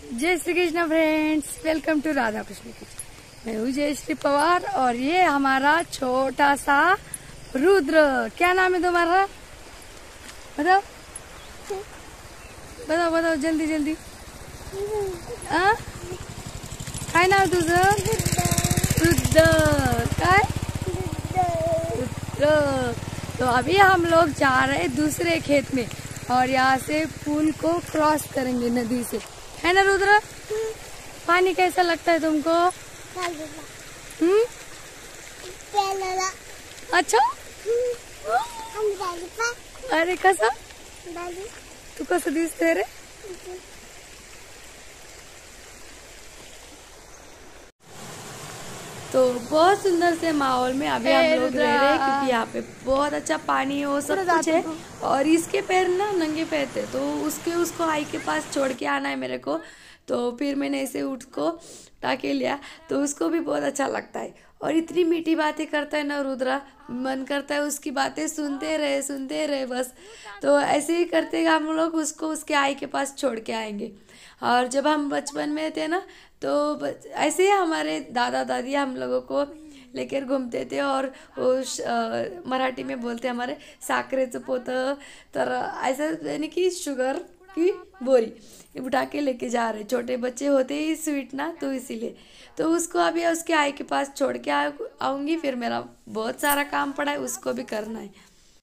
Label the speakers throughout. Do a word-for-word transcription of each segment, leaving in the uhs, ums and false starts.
Speaker 1: जय Shri Krishna friends, welcome to Radha Krishna kitchen. मैं हूँ जय श्री पवार और ये हमारा छोटा सा रुद्र। क्या नाम है तुम्हारा? बताओ बताओ बताओ जल्दी जल्दी। हाँ काय नाव तुझं? रुद्र। काय? रुद्र। तो अभी हम लोग जा रहे हैं दूसरे खेत में और यहाँ से पुल को क्रॉस करेंगे नदी से, है ना रुद्र? पानी कैसा लगता है तुमको? हम्म अच्छा। अरे कसा तू कसं दिसते रे? तो बहुत सुंदर से माहौल में अभी हम लोग रह रहे हैं क्योंकि यहाँ पे बहुत अच्छा पानी है, वो सब कुछ है। और इसके पैर ना नंगे पैर थे तो उसके उसको आई के पास छोड़ के आना है मेरे को। तो फिर मैंने ऐसे उसको टाके लिया तो उसको भी बहुत अच्छा लगता है। और इतनी मीठी बातें करता है ना रुद्रा, मन करता है उसकी बातें सुनते रहे सुनते रहे बस। तो ऐसे ही करते हम लोग उसको उसके आई के पास छोड़ के आएंगे। और जब हम बचपन में थे ना तो ऐसे ही हमारे दादा दादी हम लोगों को लेकर घूमते थे और वो मराठी में बोलते हमारे साखरेचं पोतं, तर ऐसा यानी कि शुगर की बोरी उठा के लेके जा रहे। छोटे बच्चे होते ही स्वीट ना, तो इसीलिए तो उसको अभी उसके आई के पास छोड़ के आऊँगी। फिर मेरा बहुत सारा काम पड़ा है, उसको भी करना है।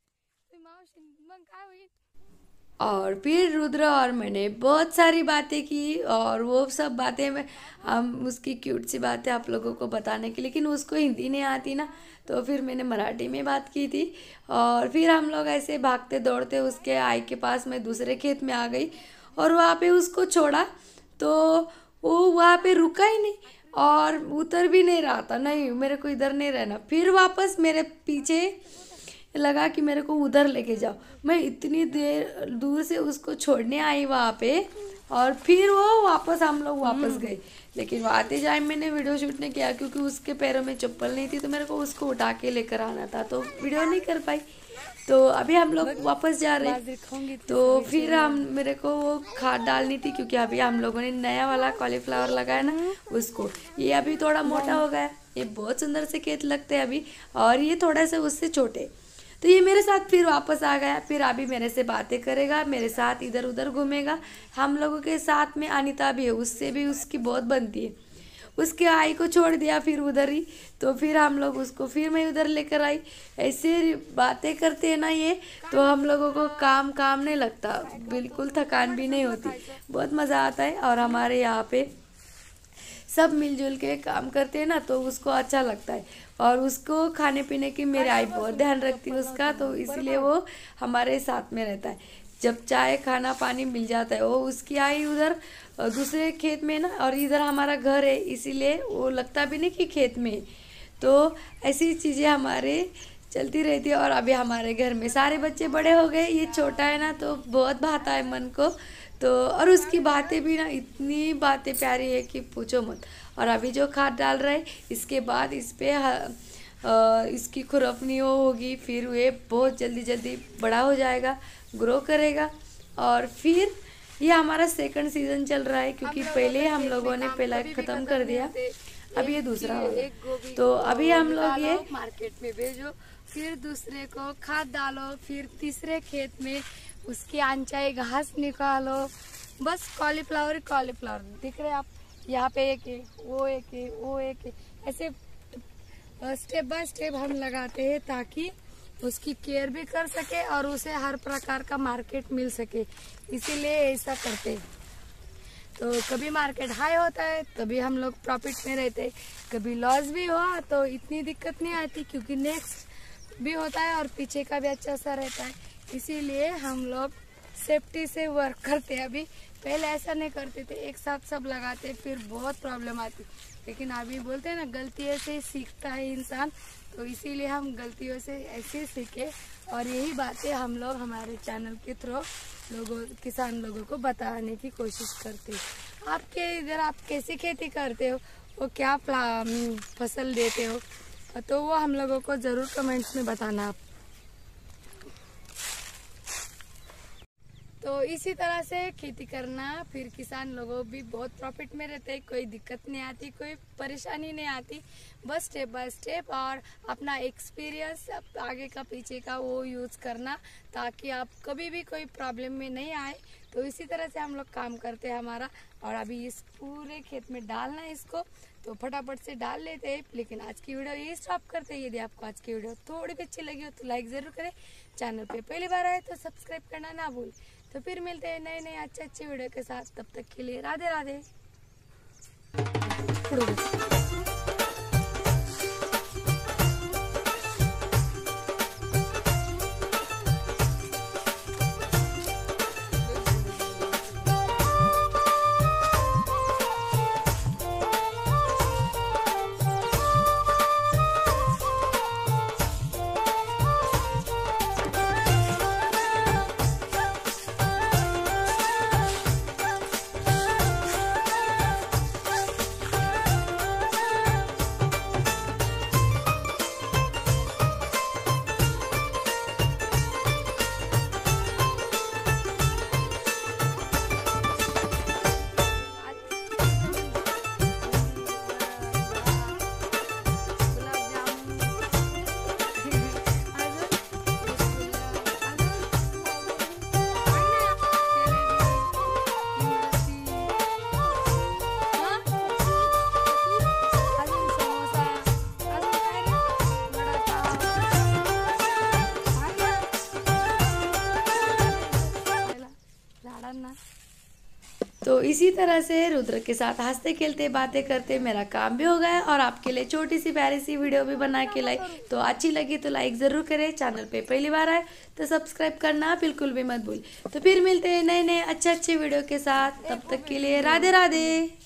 Speaker 1: और फिर रुद्र और मैंने बहुत सारी बातें की और वो सब बातें में हम उसकी क्यूट सी बातें आप लोगों को बताने की, लेकिन उसको हिंदी नहीं आती ना, तो फिर मैंने मराठी में बात की थी। और फिर हम लोग ऐसे भागते दौड़ते उसके आई के पास मैं दूसरे खेत में आ गई और वहाँ पे उसको छोड़ा तो वो वहाँ पे रुका ही नहीं और उतर भी नहीं रहा था। नहीं, मेरे को इधर नहीं रहना। फिर वापस मेरे पीछे लगा कि मेरे को उधर लेके जाओ। मैं इतनी देर दूर से उसको छोड़ने आई वहाँ पे और फिर वो वापस हम लोग वापस गए। लेकिन आते टाइम मैंने वीडियो शूट नहीं किया क्योंकि उसके पैरों में चप्पल नहीं थी, तो मेरे को उसको उठा के लेकर आना था, तो वीडियो नहीं कर पाई। तो अभी हम लोग वापस जा रहे हैं। तो फिर हम मेरे को वो खाद डालनी थी क्योंकि अभी हम लोगों ने नया वाला कॉलीफ्लावर लगाया ना उसको। ये अभी थोड़ा मोटा हो गया, ये बहुत सुंदर से खेत लगते हैं अभी, और ये थोड़ा सा उससे छोटे। तो ये मेरे साथ फिर वापस आ गया। फिर अभी मेरे से बातें करेगा, मेरे साथ इधर उधर घूमेगा। हम लोगों के साथ में अनीता भी है, उससे भी उसकी बहुत बनती है। उसके आई को छोड़ दिया फिर उधर ही, तो फिर हम लोग उसको फिर मैं उधर लेकर आई। ऐसे बातें करते हैं ना ये, तो हम लोगों को काम काम नहीं लगता, बिल्कुल थकान भी नहीं होती, बहुत मज़ा आता है। और हमारे यहाँ पे सब मिलजुल के काम करते हैं ना, तो उसको अच्छा लगता है। और उसको खाने पीने की मेरी आई बहुत ध्यान रखती है उसका, तो इसलिए वो हमारे साथ में रहता है। जब चाय खाना पानी मिल जाता है, वो उसकी आई उधर दूसरे खेत में ना, और इधर हमारा घर है, इसीलिए वो लगता भी नहीं कि खेत में। तो ऐसी चीज़ें हमारे चलती रहती है। और अभी हमारे घर में सारे बच्चे बड़े हो गए, ये छोटा है ना तो बहुत भाता है मन को। तो और उसकी बातें भी ना इतनी बातें प्यारी है कि पूछो मत। और अभी जो खाद डाल रहा है, इसके बाद इस पर इसकी खुरपनी होगी, फिर ये बहुत जल्दी जल्दी बड़ा हो जाएगा, ग्रो करेगा। और फिर ये हमारा सेकंड सीजन चल रहा है क्योंकि पहले हम लोगों ने पहला ख़त्म कर दिया, अभी ये दूसरा होगा। तो अभी हम लोग ये मार्केट में भेजो, फिर दूसरे को खाद डालो, फिर तीसरे खेत में उसकी अनचाही घास निकालो। बस कॉलीफ्लावर कॉलीफ्लावर दिख रहे आप, यहाँ पे एक है, वो एक है, वो एक है, ऐसे स्टेप बाय स्टेप हम लगाते हैं ताकि उसकी केयर भी कर सके और उसे हर प्रकार का मार्केट मिल सके, इसीलिए ऐसा करते हैं। तो कभी मार्केट हाई होता है तभी हम लोग प्रॉफिट में रहते हैं, कभी लॉस भी हुआ तो इतनी दिक्कत नहीं आती क्योंकि नेक्स्ट भी होता है और पीछे का भी अच्छा सा रहता है। इसीलिए हम लोग सेफ्टी से वर्क करते हैं। अभी पहले ऐसा नहीं करते थे, एक साथ सब लगाते फिर बहुत प्रॉब्लम आती। लेकिन अभी बोलते हैं ना, गलतियों से सीखता है इंसान, तो इसीलिए हम गलतियों से ऐसे सीखे और यही बातें हम लोग हमारे चैनल के थ्रू लोगों किसान लोगों को बताने की कोशिश करते हैं। आपके इधर आप कैसी खेती करते हो, वो क्या फसल देते हो, तो वो हम लोगों को ज़रूर कमेंट्स में बताना आप। तो इसी तरह से खेती करना, फिर किसान लोगों भी बहुत प्रॉफिट में रहते हैं, कोई दिक्कत नहीं आती, कोई परेशानी नहीं आती। बस स्टेप बाय स्टेप और अपना एक्सपीरियंस आगे का पीछे का वो यूज़ करना, ताकि आप कभी भी कोई प्रॉब्लम में नहीं आए। तो इसी तरह से हम लोग काम करते हैं हमारा। और अभी इस पूरे खेत में डालना है इसको, तो फटाफट से डाल लेते हैं। लेकिन आज की वीडियो ये स्टॉप करते हैं। यदि आपको आज की वीडियो थोड़ी भी अच्छी लगी हो तो लाइक ज़रूर करें, चैनल पे पहली बार आए तो सब्सक्राइब करना ना भूल। तो फिर मिलते हैं नए नए अच्छे अच्छे वीडियो के साथ, तब तक के लिए राधे राधे। तो इसी तरह से रुद्र के साथ हंसते खेलते बातें करते मेरा काम भी हो गया और आपके लिए छोटी सी प्यारी सी वीडियो भी बना के लाई। तो अच्छी लगी तो लाइक ज़रूर करें, चैनल पे पहली बार आए तो सब्सक्राइब करना बिल्कुल भी मत भूल। तो फिर मिलते हैं नए नए अच्छे अच्छे वीडियो के साथ, तब तक के लिए राधे राधे।